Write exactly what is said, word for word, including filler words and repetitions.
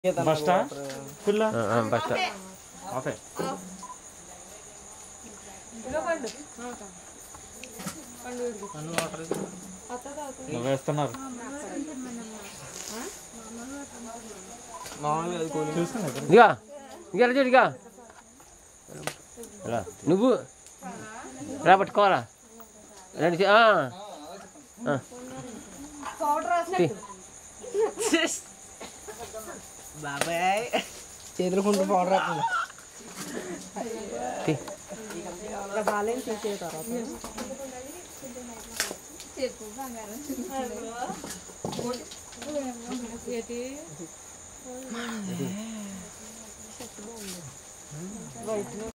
బస్టా full బస్టా ఆఫే వేస్తున్నారు ఇదిగా ఇంకా చూడు ఇక నువ్వు రా పట్టుకోవాలా రండి బాబాయ్ చేతులు కుంటూ పౌడర్ రాకుండా బాగాలేని తీసే తర్వాత